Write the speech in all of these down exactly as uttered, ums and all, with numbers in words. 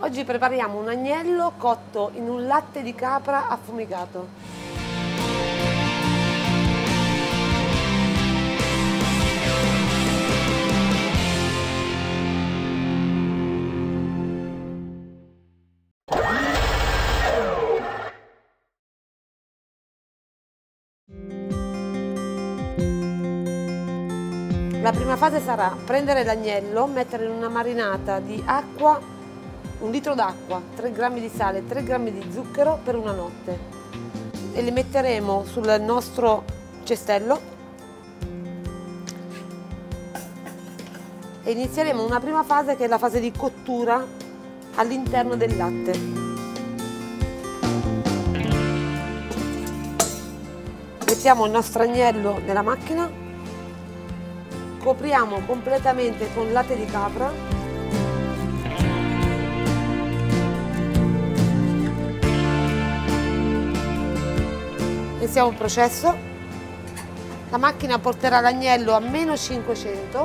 Oggi prepariamo un agnello cotto in un latte di capra affumicato. La prima fase sarà prendere l'agnello, mettere in una marinata di acqua, un litro d'acqua, tre grammi di sale, tre grammi di zucchero per una notte e li metteremo sul nostro cestello e inizieremo una prima fase che è la fase di cottura all'interno del latte. Mettiamo il nostro agnello nella macchina, copriamo completamente con latte di capra iniziamo il processo. La macchina porterà l'agnello a meno cinquecento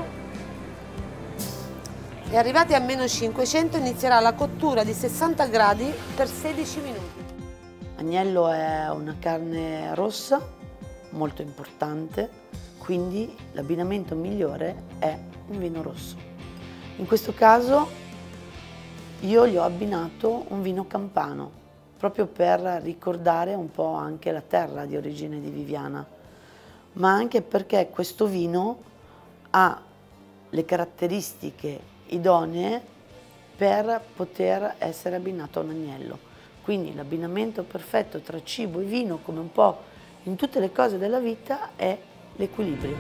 e arrivati a meno cinquecento inizierà la cottura di sessanta gradi per sedici minuti. L'agnello è una carne rossa molto importante, quindi l'abbinamento migliore è un vino rosso. In questo caso io gli ho abbinato un vino campano, proprio per ricordare un po' anche la terra di origine di Viviana, ma anche perché questo vino ha le caratteristiche idonee per poter essere abbinato a un agnello. Quindi l'abbinamento perfetto tra cibo e vino, come un po' in tutte le cose della vita, è l'equilibrio.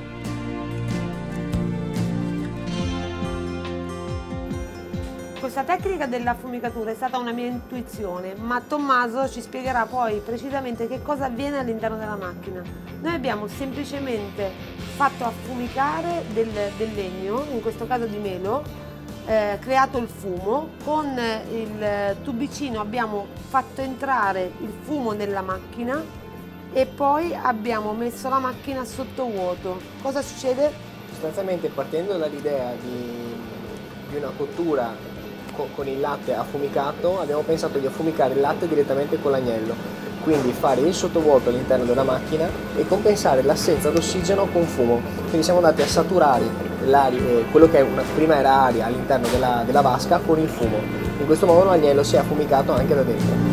Questa tecnica dell'affumicatura è stata una mia intuizione, ma Tommaso ci spiegherà poi precisamente che cosa avviene all'interno della macchina. Noi abbiamo semplicemente fatto affumicare del, del legno, in questo caso di melo, eh, creato il fumo, con il tubicino abbiamo fatto entrare il fumo nella macchina e poi abbiamo messo la macchina sotto vuoto. Cosa succede? Sostanzialmente, partendo dall'idea di, di una cottura co, con il latte affumicato, abbiamo pensato di affumicare il latte direttamente con l'agnello, quindi fare il sottovuoto all'interno della macchina e compensare l'assenza d'ossigeno con fumo. Quindi siamo andati a saturare quello che una, prima era aria all'interno della, della vasca con il fumo. In questo modo l'agnello si è affumicato anche da dentro.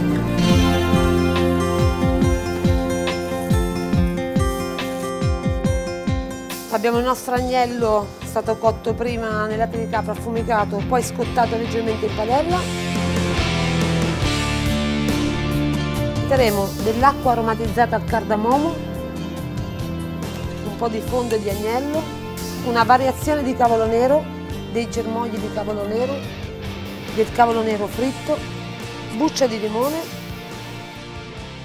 Abbiamo il nostro agnello stato cotto prima nel latte di capra affumicato, poi scottato leggermente in padella. Metteremo dell'acqua aromatizzata al cardamomo, un po' di fondo di agnello, una variazione di cavolo nero, dei germogli di cavolo nero, del cavolo nero fritto, buccia di limone,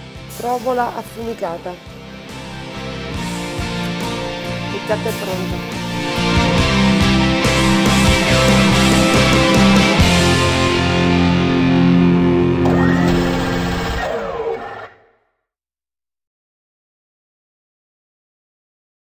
provola affumicata. Il piatto è pronto.